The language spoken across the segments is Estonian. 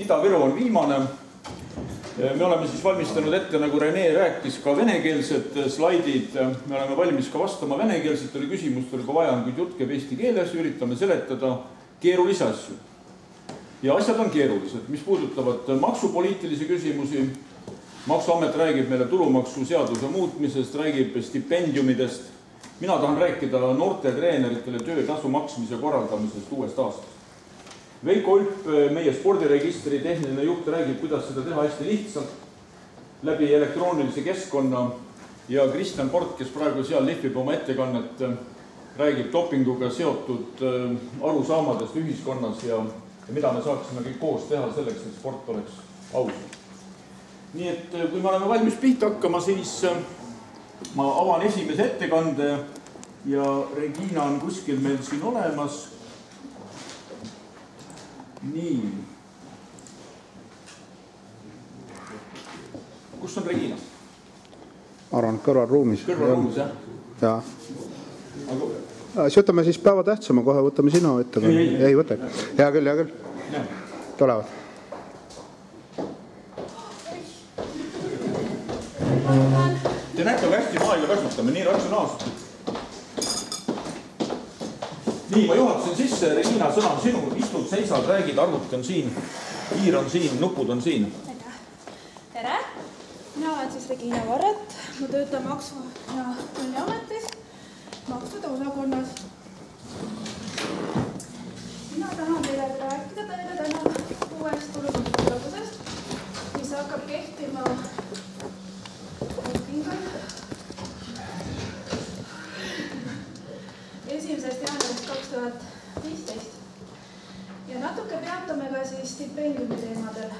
Ida-Viru on viimane. Me oleme siis valmistanud ette, nagu Rene rääkis, ka venekeelsed slaidid. Me oleme valmis ka vastama venekeelsetele küsimustele, kui vaja on, kuid jutt käib eesti keeles, üritame seletada keerulisi asju. Ja asjad on keerulised, mis puudutavad maksupoliitilisi küsimusi. Maksuamet räägib meile tulumaksuseaduse muutmisest, räägib stipendiumidest. Mina tahan rääkida noorte treeneritele töötasu maksmise korraldamisest uuest aastast. Veiko Ulp, meie spordiregistri tehniline juht, räägib, kuidas seda teha hästi lihtsalt läbi elektroonilise keskkonna ja Kristjan Port, kes praegu seal lihvib oma ettekannet, räägib dopinguga seotud arusaamadest ühiskonnas ja mida me saaksime kõik koos teha selleks, et sport oleks aus. Nii et kui me oleme valmis pihta hakkama, siis ma avan esimese ettekande ja Regina on kuskil meil siin olemas. Nii. Kus on Regina? Arvan, kõrvalruumis. Kõrvalruumis, jah? Jaa. Siis võtame siis päeva tähtsama, kohe võtame sinu ette. Ei võta. Hea küll. Tulevad. Te näete, kui hästi maailma kasutame, nii ratsionaalselt. Nii, ma juhatasin sisse, Regina, sõna on sinu, istud, seisad, räägid, arvuti on siin, kiir on siin, nupud on siin. Tere! Mina olen siis Regina Varret, ma töötan Maksu- ja Tolliametis, maksude osakonnas. Mina tahan teile rääkida täna uuest tulumaksuseadusest, mis hakkab kehtima 1. jaanuarist 2015 ja natuke peatame ka siis stipendiumi teemadel.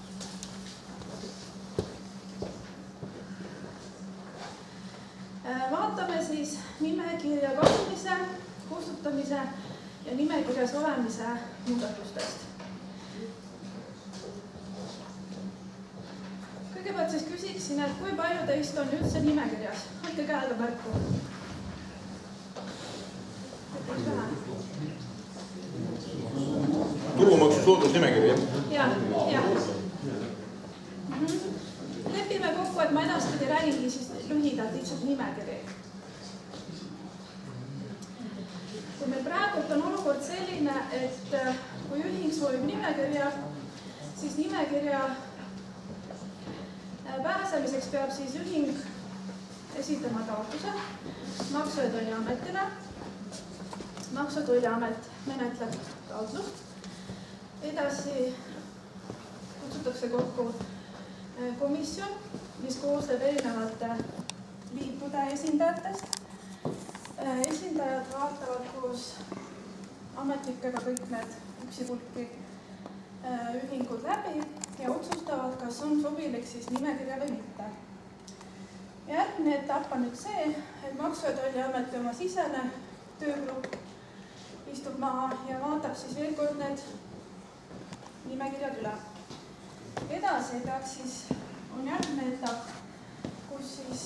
Vaatame siis nimekirja kasumise, kustutamise ja nimekirjas olemise muudatustest. Kõigepealt siis küsiksin, et kui palju teist on üldse nimekirjas? Andke käega märku. Tulumaksu soodusnimekiri, jah? Jah. Lepime kokku, et ma edaspidi räägingi siis lühidalt lihtsalt nimekiri. Kui meil praegult on olukord selline, et kui ühing soovib nimekirja, siis nimekirja pääsemiseks peab siis ühing esitama taotluse Maksu- ja Tolliametile. Maksu- ja Tolliamet menetleb taotlust. Edasi kutsutakse kokku komisjon, mis koosneb erinevate liitude esindajatest. Esindajad vaatavad koos ametnikega kõik need üksipulki ühingud läbi ja otsustavad, kas on sobilik siis nimekirja või mitte. Järgmine etapp on nüüd see, et Maksu- ja Tolliameti oma sisene töögrupp istub maha ja vaatab siis veel kord need nimekirjad üle. Edasi peaks siis on järgmine etapp, kus siis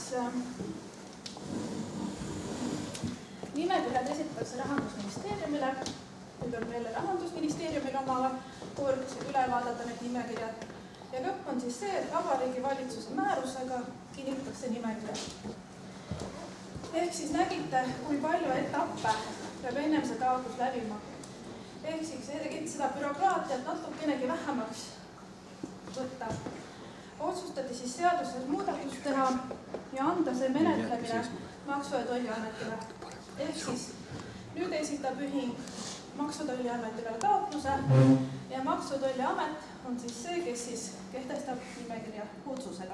nimekirjad esitatakse Rahandusministeeriumile. Nüüd on meile Rahandusministeeriumil oma kord üle vaadata need nimekirjad. Ja lõpp on siis see, et Vabariigi Valitsuse määrusega kinnitatakse nimekirja. Ehk siis nägite, kui palju etappe peab ennem see taotlus läbima. Ehk siis seda bürokraatiat natukenegi vähemaks võtta. Otsustati siis seaduses muudatust teha ja anda see menetlemine Maksu- ja Tolliametile. Ehk siis nüüd esitab ühing Maksu- ja Tolliametile taotluse ja Maksu- ja Tolliamet on siis see, kes siis kehtestab nimekirja otsusega.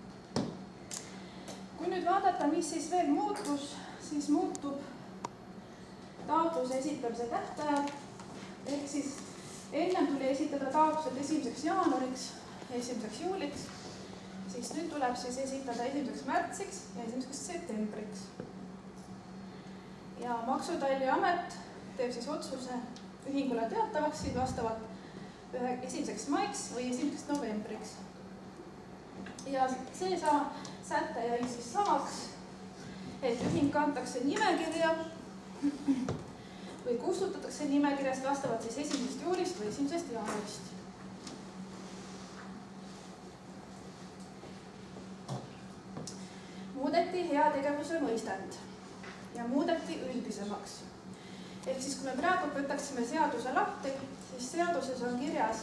Kui nüüd vaadata, mis siis veel muutus, siis muutub taotluse esitamise tähtajad. Ehk siis ennem tuli esitada taotlused 1. jaanuariks ja 1. juuliks, siis nüüd tuleb siis esitada 1. märtsiks ja 1. septembriks. Ja Maksu- ja Tolliamet teeb siis otsuse ühingule teatavaks siis vastavalt 1. maiks või 1. novembriks. Ja see säte jäi siis samaks, et ühing kantakse nimekirja või kustutatakse nimekirjast vastavalt siis 1. juulist või 1. jaanuarist. muudeti heategevuse mõistet ja muudeti üldisemaks. Ehk siis, kui me praegu võtaksime seaduse lahti, siis seaduses on kirjas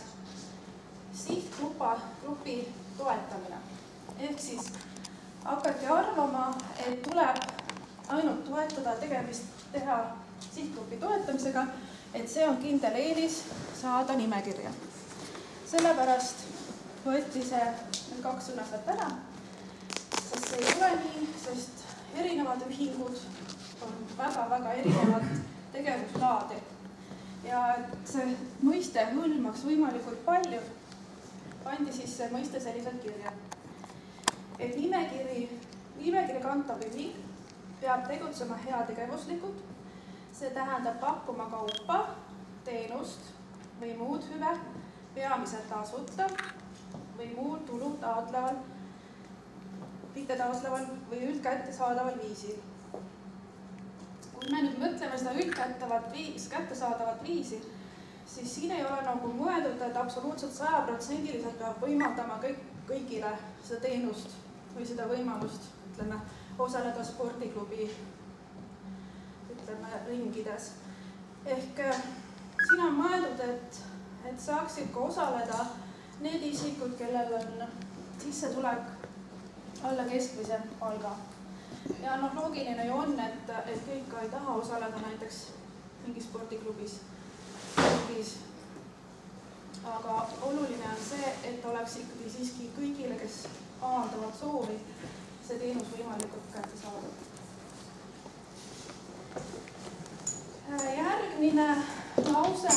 sihtgrupi toetamine. Ehk siis hakati arvama, et tuleb ainult toetada teha sihtgrupi toetamisega, et see on kindel eelis saada nimekirja. Sellepärast võeti see 2 sõnastet ära, sest see ei ole nii, sest erinevad ühingud on väga-väga erinevad tegevuslaadi. Ja et see mõiste hõlmaks võimalikult palju, pandi siis see mõiste selliselt kirja. Et nimekirja kantav ühing peab tegutsema heategevuslikult, see tähendab pakkuma kaupa, teenust või muud hüve, peamiselt tasuta või muud tulu taotleval, mitte taotleval või üldkättesaadaval viisil. Kui me nüüd mõtleme seda üldkättesaadavat viisi, siis siin ei ole nagu mõeldud, et absoluutselt 100% peab võimaldama kõigile seda teenust või seda võimalust, ütleme, osaleda spordiklubi, ütleme, ringides. Ehk siin on mõeldud, et saaksid ka osaleda need isikud, kellel on sissetulek alla keskmise palga. Ja loogiline ju on, et kõik ka ei taha osaleda näiteks mingi spordiklubis. Aga oluline on see, et oleks ikkagi siiski kõigile, kes avaldavad soovi, see teenus võimalikult kätte saada. Järgmine lause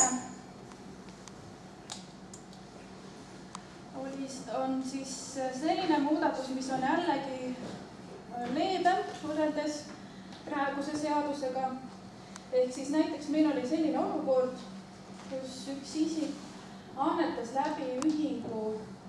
on siis selline muudatus, mis on jällegi leebem võrreldes praeguse seadusega. Ehk siis näiteks meil oli selline olukord, kus üks isik annetas läbi ühingu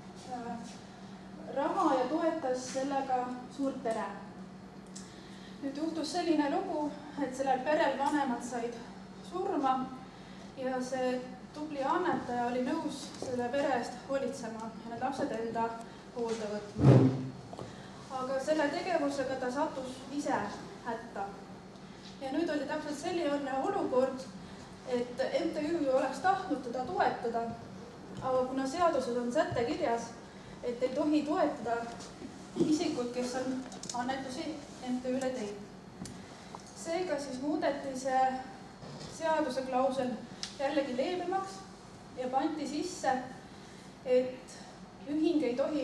raha ja toetas sellega suurt pere. Nüüd juhtus selline lugu, et sellel perel vanemad said surma ja see tubli annetaja oli nõus selle pere eest hoolitsema ja need lapsed enda hoolde võtma. Aga selle tegevusega ta sattus ise hätta. Ja nüüd oli täpselt selline olukord, et MTÜ oleks tahtnud teda toetada, aga kuna seaduses on säte kirjas, et ei tohi toetada isikud, kes on annetusi MTÜ-le teinud. Seega siis muudeti see seaduse klausel jällegi leebemaks ja pandi sisse, et ühing ei tohi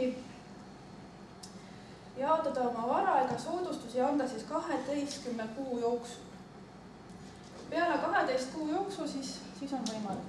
jaotada oma vara ega soodustusi anda siis 12 kuu jooksul. Peale 12 kuu jooksul siis on võimalik.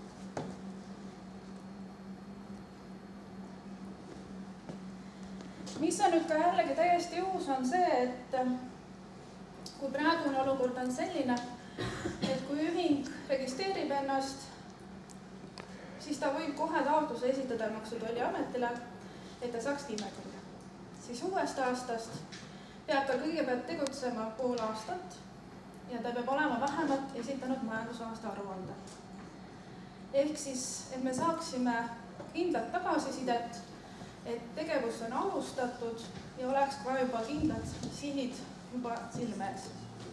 Mis on nüüd ka jällegi täiesti uus, on see, et kui praegune olukord on selline, et kui ühing registreerib ennast, siis ta võib kohe taotluse esitada Maksu- ja Tolliametile, et ta saaks nimekirja. Siis uuest aastast peab ta kõigepealt tegutsema pool aastat ja ta peab olema vähemalt esitanud majandusaasta aruande. Ehk siis, et me saaksime kindlat tagasisidet, et tegevus on alustatud ja oleks ka juba kindlad sihid juba silme ees.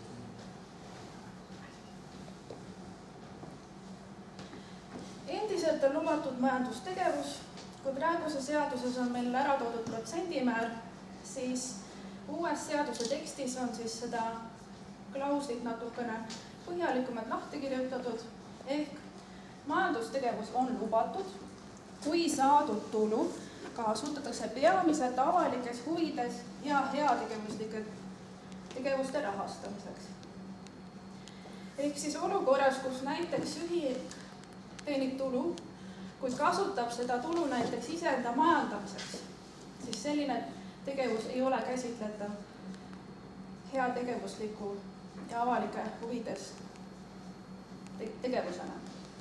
Endiselt on lubatud majandustegevus. Kui praeguse seaduses on meil ära toodud protsendimäär, siis uues seaduse tekstis on siis seda klauslit natukene põhjalikumalt lahti kirjutatud. Ehk majandustegevus on lubatud, kui saadud tulu kasutatakse peamiselt avalikes huvides ja heategevuslike tegevuste rahastamiseks. Ehk siis olukorras, kus näiteks ühing teenib tulu, kuid kasutab seda tulu näiteks iseenda majandamiseks, siis selline tegevus ei ole käsitletav heategevusliku ja avalike huvides tegevusena.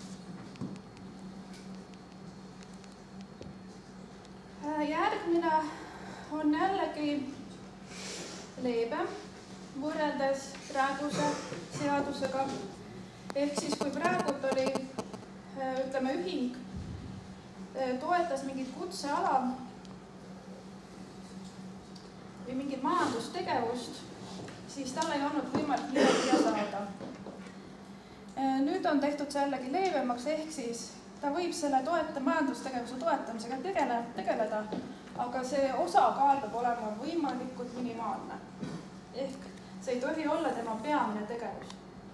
Järgmine on jällegi leebem võrreldes praeguse seadusega. Ehk siis, kui praegult oli, ütleme, ühing toetas mingit kutseala või mingit majandustegevust, siis tal ei olnud võimalik nimekirja saada. Nüüd on tehtud see jällegi leebemaks, ehk siis ta võib selle majandustegevuse toetamisega tegeleda, aga see osakaal peab olema võimalikult minimaalne. Ehk see ei tohi olla tema peamine tegevus.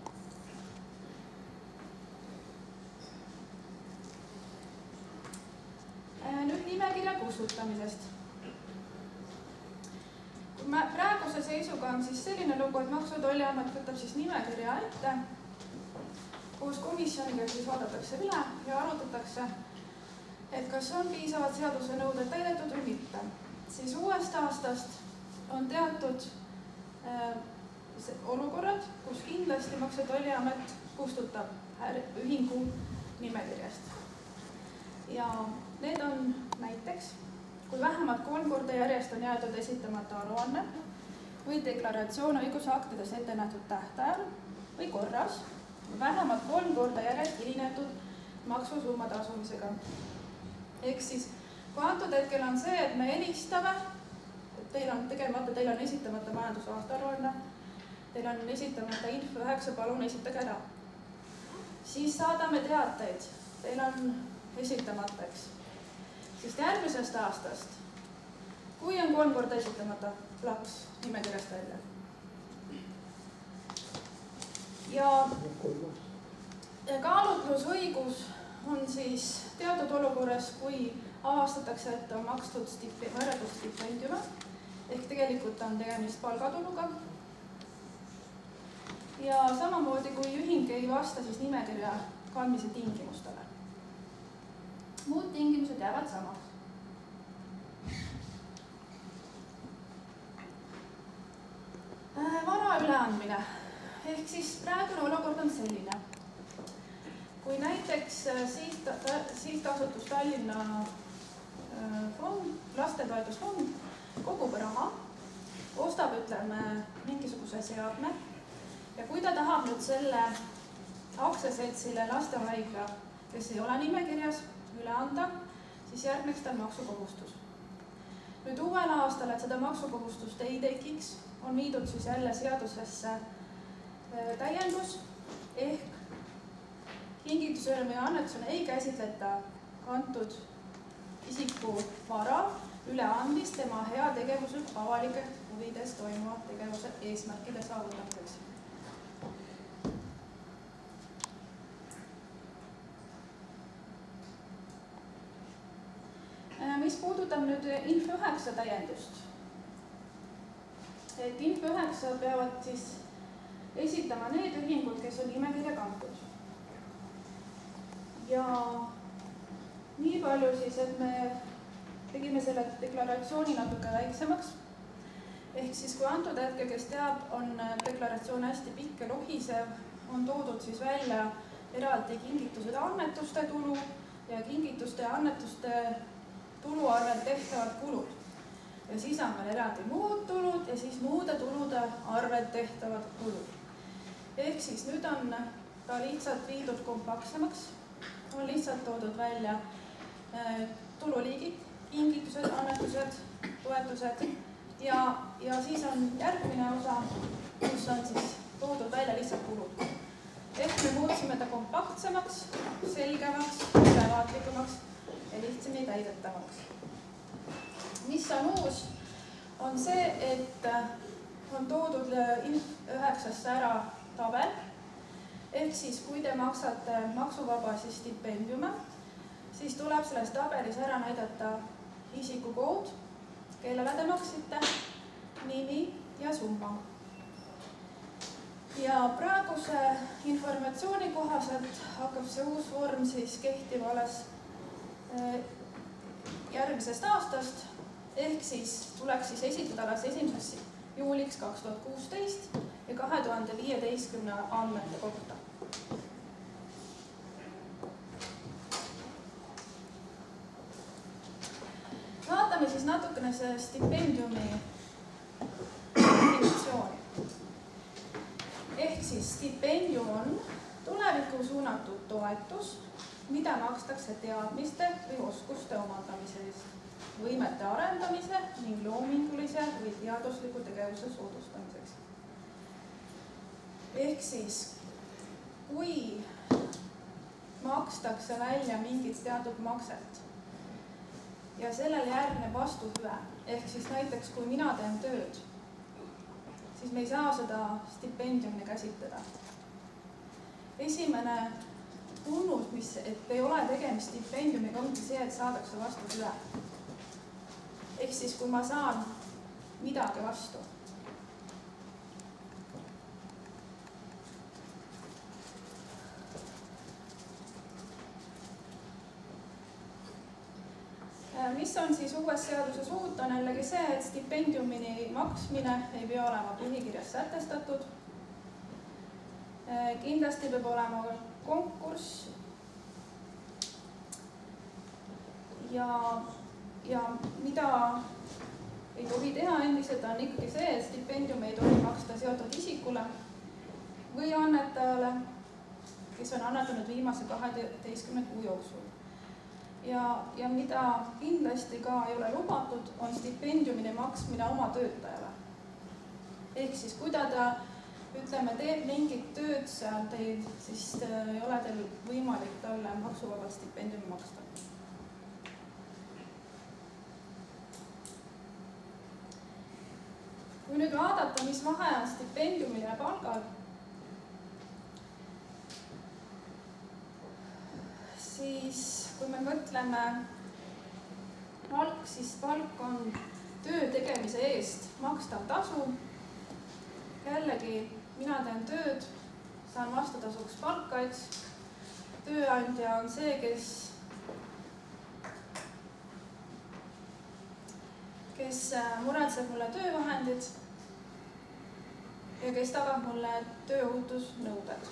Nüüd nimekirja kustutamisest. Praeguse seisuga on siis selline lugu, et Maksu- ja Tolliamet võtab siis nimekirja ette, koos komisjoniga siis vaadatakse üle ja arutatakse, et kas on piisavad seaduse nõuded täidetud või mitte. Siis uuest aastast on teatud olukorrad, kus kindlasti Maksu- ja Tolliamet kustutab ühingu nimekirjast. Ja need on näiteks, kui vähemalt 3 korda järjest on jäetud esitamata aruanne või deklaratsioon õigusaktides ette nähtud tähtajal või korras, vähemalt 3 korda järjest hilinetud maksusumma tasumisega. Ehk siis, kui antud hetkel on see, et me helistame, teil on tegemata, teil on esitamata majandusaasta aruanne, teil on esitamata info 9, palun esitage ära. Siis saadame teateid, teil on esitamata, eks. Siis järgmisest aastast, kui on 3 korda esitamata, plaks nimekirjast välja. Ja kaalutlusõigus on siis teatud olukorras, kui avastatakse, et on makstud stipendiume, ehk tegelikult on tegemist palgatuluga. Ja samamoodi, kui ühing ei vasta siis nimekirja kandmise tingimustele. Muud tingimused jäävad samaks. Vara üleandmine. Ehk siis praegune olukord on selline. Kui näiteks sihtasutus Tallinna lastetoetusfond kogub raha, ostab, ütleme, mingisuguse seadme ja kui ta tahab nüüd selle aktsiaseltsile lastehaigla, kes ei ole nimekirjas, üle anda, siis järgneks tal maksukohustus. Nüüd uuel aastal, et seda maksukohustust ei tekiks, on viidud siis jälle seadusesse täiendus ehk kingitusele või annetusele ei käsitleta antud isiku vara üleandmist tema heategevusel avalike huvides toimuva tegevuse eesmärkide saavutamiseks. Mis puudutab nüüd Info 9 täiendust, et Info 9 peavad siis esitama need ühingud, kes on nimekirja kantud. Ja nii palju siis, et me tegime selle deklaratsiooni natuke väiksemaks. Ehk siis, kui antud hetke, kes teab, on deklaratsioon hästi pikk ja lohisev, on toodud siis välja eraldi kingitused ja annetuste tulu ja kingituste ja annetuste tulu arvel tehtavad kulud. Ja siis on veel eraldi muud tulud ja siis muude tulude arvel tehtavad kulud. Ehk siis nüüd on ta lihtsalt viidud kompaktsemaks, on lihtsalt toodud välja tululiigid, kingitused, annetused, toetused ja siis on järgmine osa, kus on siis toodud välja lihtsalt kulud. Ehk me muutsime ta kompaktsemaks, selgemaks, ülevaatlikumaks ja lihtsamini täidetavaks. Mis on uus, on see, et on toodud Info 9-sse ära tabel, ehk siis kui te maksate maksuvabasi stipendiume, siis tuleb selles tabelis ära näidata isikukood, kellele te maksite, nimi ja summa. Ja praeguse informatsiooni kohaselt hakkab see uus vorm siis kehtima alles järgmisest aastast, ehk siis tuleks siis esitada alles 1. juuliks 2016 ja 2015 andmete kohta. Vaatame siis natukene see stipendiumi definitsiooni. Ehk siis stipendium on tulevikku suunatud toetus, mida makstakse teadmiste või oskuste omandamise eest võimete arendamise ning loomingulise või teadusliku tegevuse soodustamiseks. Ehk siis, kui makstakse välja mingit teatud makset ja sellele järgneb vastuhüve, ehk siis näiteks kui mina teen tööd, siis me ei saa seda stipendiumina käsitleda. Esimene tunnus, et ei ole tegemist stipendiumiga, ongi see, et saadakse vastuhüve. Ehk siis, kui ma saan midagi vastu. Mis on siis uues seaduses uut, on jällegi see, et stipendiumini maksmine ei pea olema põhikirjas sätestatud. Kindlasti peab olema konkurss ja mida ei tohi teha endiselt on ikkagi see, et stipendium ei tohi maksta seotud isikule või annetajale, kes on annetanud viimase 12 kuu jooksul. Ja mida kindlasti ka ei ole lubatud, on stipendiumine maksmine oma töötajale. Ehk siis, kui ta teeb mingit tööd seal teil, siis ei ole teil võimalik talle maksuvabalt stipendiumi maksta. Kui nüüd vaadata, mis vahe on stipendiumil ja palgal, siis kui me mõtleme palk, siis palk on töö tegemise eest makstav tasu. Jällegi, mina teen tööd, saan vastutasuks palka, eks. Tööandja on see, kes muretseb mulle töövahendid ja kes tagab mulle tööohutusnõuded.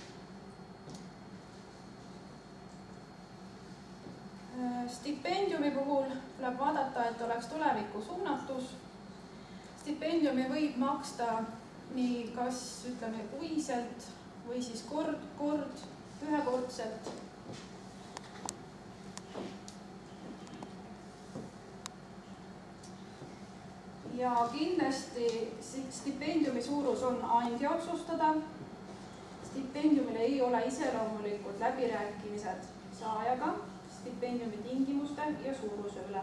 Stipendiumi puhul tuleb vaadata, et oleks tuleviku suunatus. Stipendiumi võib maksta nii kas ütleme kuiselt või siis kord ühekordselt. Ja kindlasti stipendiumi suurus on andja otsustada. Stipendiumile ei ole iseloomulikud läbirääkimised saajaga stipendiumi tingimuste ja suuruse üle.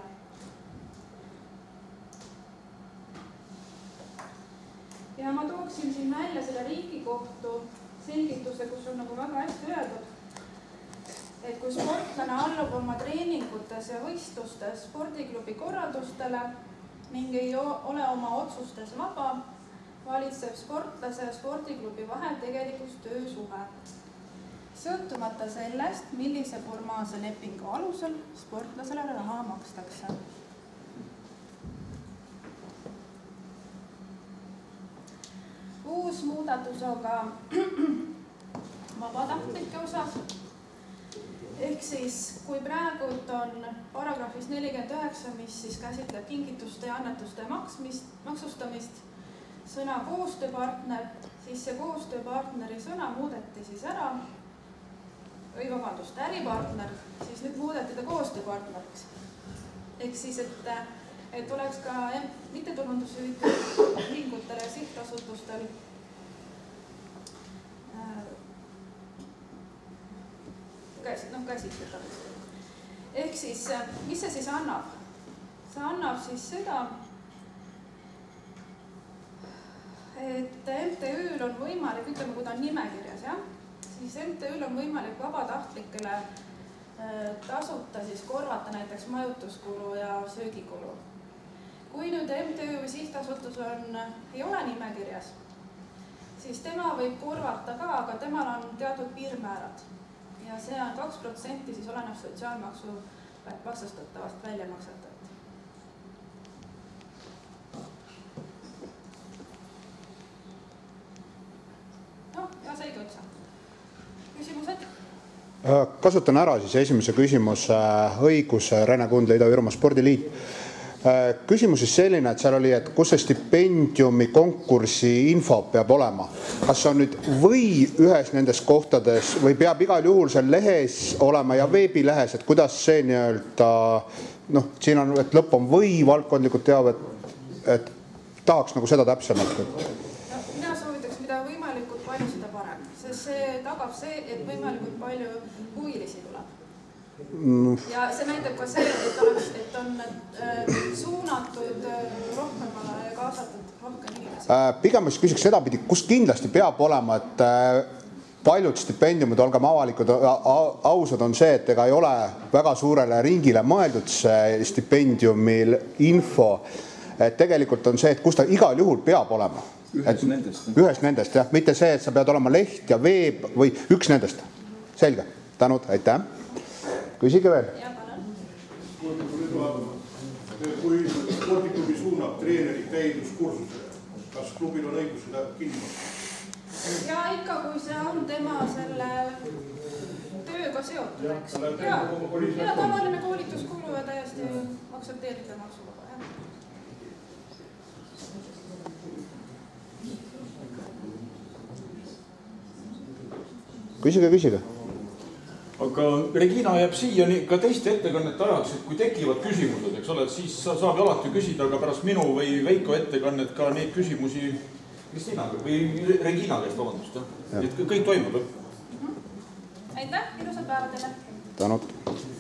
Ja ma tooksin siin välja selle Riigikohtu selgituse, kus on nagu väga hästi öeldud, et kui sportlane allub oma treeningutes ja võistlustes spordiklubi korraldustele ning ei ole oma otsustes vaba, valitseb sportlase ja spordiklubi vahel tegelikus töösuhe. Sõltumata sellest, millise formaalse lepingu alusel sportlasele raha makstakse. Uus muudatus on ka vabatahtlike osas. Ehk siis, kui praegu on paragrahvis 49, mis siis käsitleb kingituste ja annetuste maksustamist, sõna koostööpartner, siis see koostööpartneri sõna muudeti siis ära, või vabandust, äripartner, siis nüüd muudeti ta koostööpartneriks. Ehk siis, et oleks ka mittetulundusühingutel ja sihtasutustel käsitleda. Ehk siis, mis see siis annab? See annab siis seda, et MTÜ-l on võimalik, ütleme, kui ta on nimekirjas, siis MTÜ-l on võimalik vabatahtlikele tasuta siis korvata näiteks majutuskulu ja söögikulu. Kui nüüd MTÜ või sihtasutus ei ole nimekirjas, siis tema võib korvata ka, aga temal on teatud piirmäärad. Ja see on 2%, siis oleneb sotsiaalmaksu maksustatavast väljamaksatavalt. Ja seegi otsa. Küsimused? Kasutan ära siis esimese küsimuse õigus Rene Kundla Ida-Virumaa Spordiliit. Küsimus siis selline, et seal oli, et kus see stipendiumi konkursi info peab olema. Kas see on nüüd või ühes nendest kohtades või peab igal juhul seal lehes olema ja veebilehes, et kuidas see nii-öelda, noh, siin on, et lõpp on või valdkondlikud teavad, et tahaks nagu seda täpsemalt. Mina soovitaks, mida võimalikult palju seda parem, sest see tagab see, et võimalikult palju huvilisi tuleb. Ja see näitab ka see, et on suunatud rohkemale ja kaasatud rohkem inimesi. Pigem ma küsiks seda pidi, kus kindlasti peab olema, et paljud stipendiumid, olgem avalikud, ausad on see, et ega ei ole väga suurele ringile mõeldud see stipendiumil info. Et tegelikult on see, et kus ta igal juhul peab olema. Ühes nendest, jah. Mitte see, et sa pead olema leht ja veeb või üks nendest. Selge. Tänud, aitäh. Küsige veel. Kui spordiklubi suunab treenerit täienduskursusele, kas klubil on õigus seda kinni maksta? Ja ikka, kui see on tema selle tööga seotud, eks. Ja tavaline koolituskulu ja täiesti aktsepteerida maksuga. Küsige. Aga Regina jääb siia ka teiste ettekannete ajaks, et kui tekivad küsimused, eks ole, et siis saab alati küsida ka pärast minu või Veiko ettekannet ka neid küsimusi Kristina või Regina käest, vabandust. Et kõik toimub. Aitäh, ilusad päeva teile. Tänud.